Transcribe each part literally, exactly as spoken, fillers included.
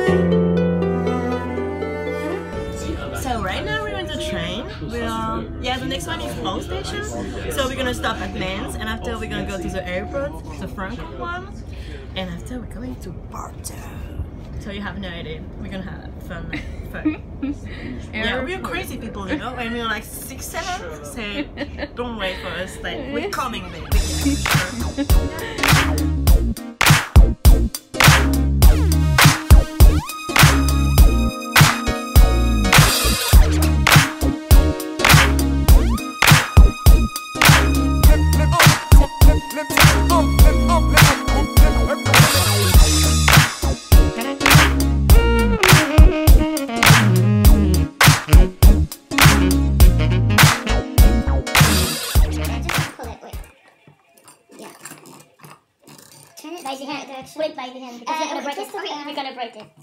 So right now we're on the train. We are yeah. The next one is Porto station. So we're gonna stop at Lens, and after we're gonna go to the airport, the Franco one, and after we're going to Porto. So you have no idea. We're gonna have fun. fun. Yeah, we're crazy people, you know. When we're like six, seven, say, don't wait for us. Like we're coming, baby. By the hand, wait by the hand because uh, you're gonna break it. Okay, you're gonna break it.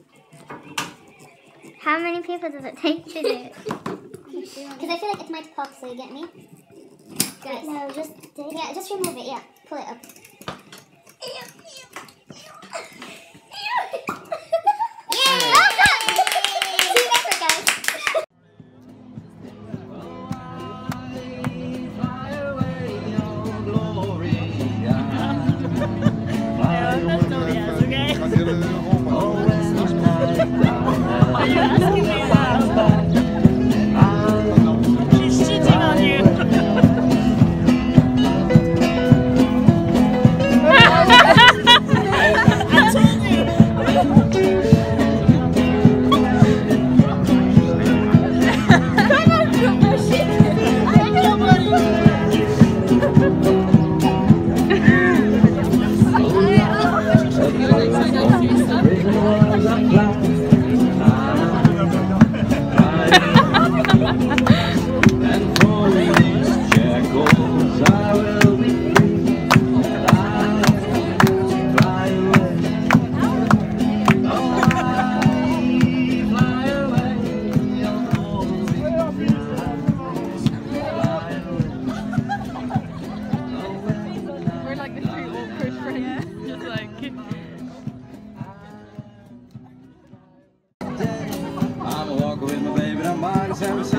How many people does it take to do it? Because I feel like it might pop, so you get me? Guys. No, just yeah, just remove it. Yeah, pull it up. Yeah! Well done! Team effort, guys. Are you asking me that? She's cheating on you. I told you. Come on, Kubra, shit. I know nobody. I'm a walker with my baby, I'm by the